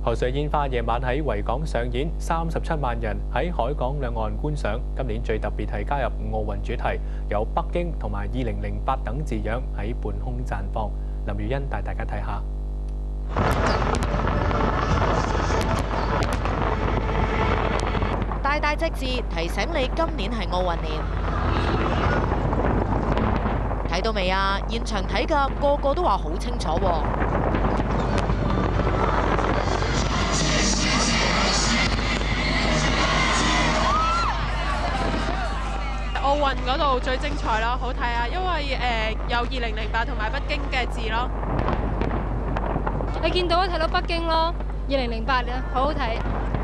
賀歲煙花夜晚喺維港上演，37萬人喺海港兩岸觀賞。今年最特別係加入奧運主題，有北京同埋2008等字樣喺半空綻放。林耀欣帶大家睇下。 大大隻字提醒你今年係奧運年。睇到未啊？現場睇㗎個個都話好清楚喎。 奧運嗰度最精彩咯，好睇啊！因為有2008同埋北京嘅字咯。 你見到睇到北京咯，2008咧，好好睇。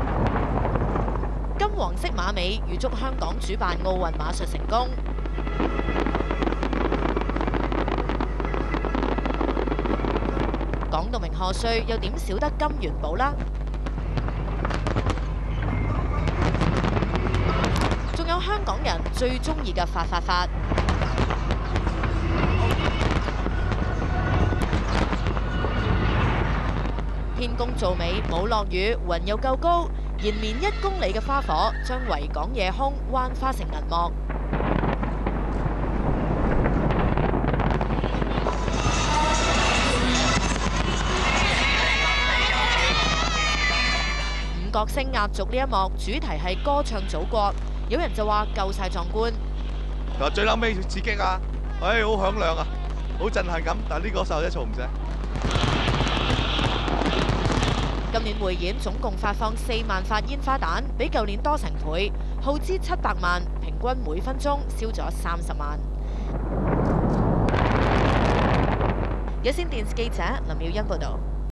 金黃色馬尾預祝香港主辦奧運馬術成功。講到明賀歲，又點少得金元寶啦？仲有香港人最中意嘅發。天公造美，冇落雨，雲又夠高，延綿1公里嘅花火將維港夜空幻化成銀幕。五角星壓軸呢一幕，主題係歌唱祖國，有人就話夠晒壯觀。 最後尾刺激啊！好響亮啊，好震撼咁。但係呢個時候一嘈唔聲。 今年匯演總共發放4萬發煙花彈，比舊年多成倍，耗資700萬，平均每分鐘燒咗30萬。有線電視記者林妙欣報導。